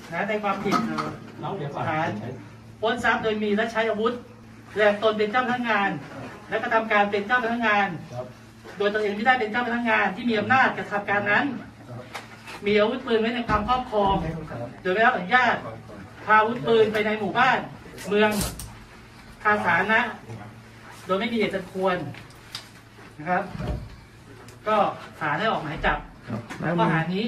นะในความผิดฐานปล้นทรัพย์โดยมีและใช้อาวุธแสดงตนเป็นเจ้าพนักงานและกระทำการเป็นเจ้าพนักงานโดยตนเองไม่ได้เป็นเจ้าพนักงานที่มีอำนาจกระทำการนั้นมีอาวุธปืนไว้ในความครอบครองโดยไม่ได้รับอนุญาตพาอาวุธปืนไปในหมู่บ้านเมืองทางสาธารณะโดยไม่มีเหตุอันควรนะครับก็ศาลได้ออกหมายจับข้อหานี้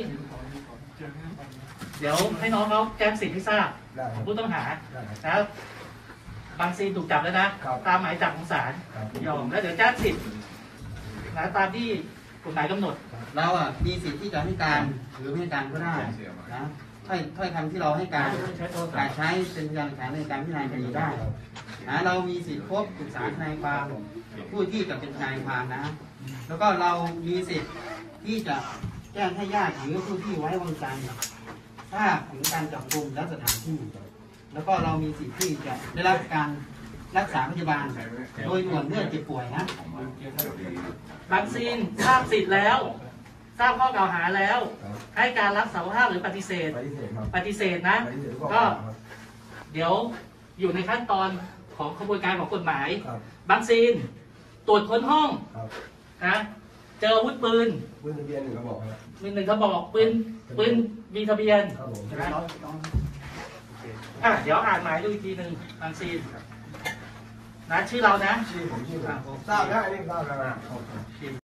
เดี๋ยวให้น้องเขาแจ้งสิทธิ์ให้ทราบของผู้ต้องหานะครับบางซีนถูกจับแล้วนะตามหมายจับของศาลยอมแล้วเดี๋ยวแจ้งสิทธิ์นะตามที่กฎหมายกำหนดเรามีสิทธิ์ที่จะให้การหรือไม่ให้การก็ได้นะถ้อยคำที่เราให้การใช้เป็นพยานหลักฐานในการพิจารณาคดีได้นะเรามีสิทธิ์พบปรึกษาทนายความผู้ที่จะเป็นทนายความนะแล้วก็เรามีสิทธิ์ที่จะแจ้งให้ญาติหรือผู้ที่ไว้วางใจทราบถึงการจับกุมและสถานที่แล้วก็เรามีสิทธิ์ที่จะได้รับการรักษาพยาบาลโดยด่วนเมื่อเจ็บป่วยนะบางซีนทราบสิทธิ์แล้วทราบข้อกล่าวหาแล้วให้การรับสารภาพหรือปฏิเสธนะก็เดี๋ยวอยู่ในขั้นตอนของกระบวนการของกฎหมายบางซีนตรวจค้นห้องนะเจออาวุธปืนทะเบียน1 กระบอก 1 กระบอกปืนมีทะเบียนนะเดี๋ยวอ่านหมายดูอีกทีหนึ่งบางซีนนะชื่อเรานะชื่อผมทราบแล้วอันนี้ทราบแล้วนะ